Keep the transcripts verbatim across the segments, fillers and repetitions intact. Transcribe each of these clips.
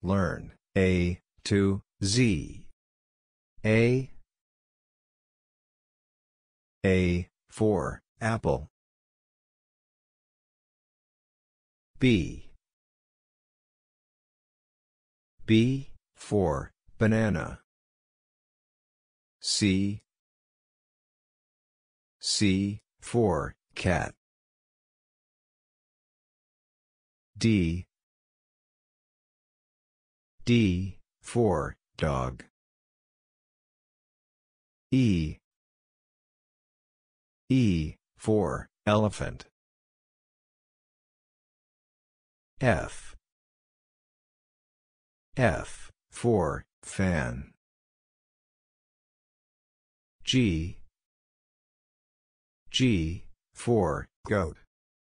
learn, A, to, Z. A. A, for, apple. B. B, for, banana. C. C, for, cat. D. D, for, dog. E. E, for, elephant. F. F, for, fan. G. G, for, goat.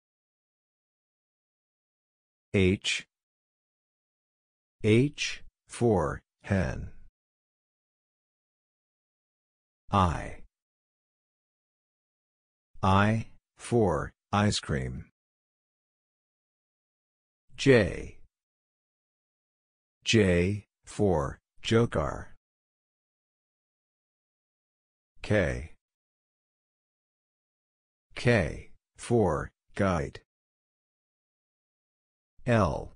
H. H, for, hen. I. I, for, ice cream. J. J, for, joker. K. K, for, kite. L.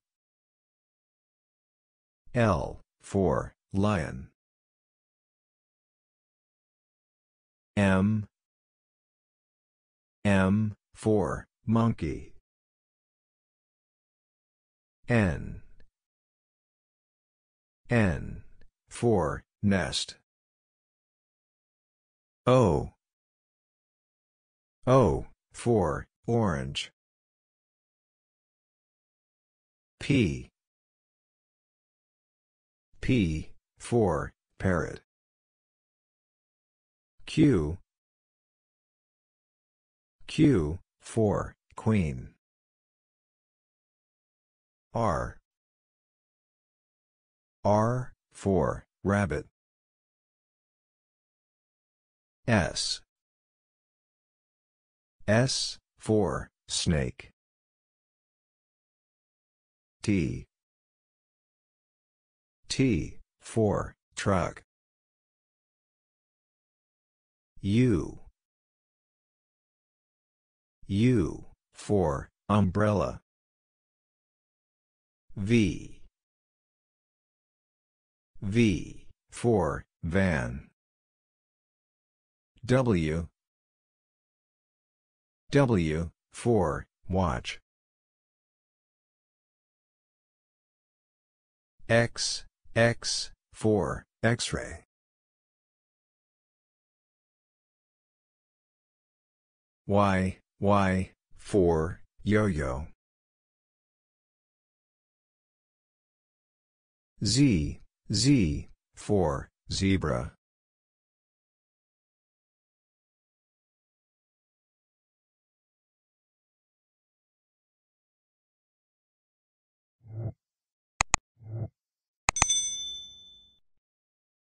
L, for, lion. M. M, for, monkey. N. N, for, nest. O. O, for, orange. P. P, for, parrot. Q. Q, for, queen. R. R, for, rabbit. S. S, for, snake. T. T, for, truck. U. U, for, umbrella. V. V, for, van. W. W, for, watch. X. X, for, X-ray. Y. Y, for, yo-yo. Z. Z, for, zebra.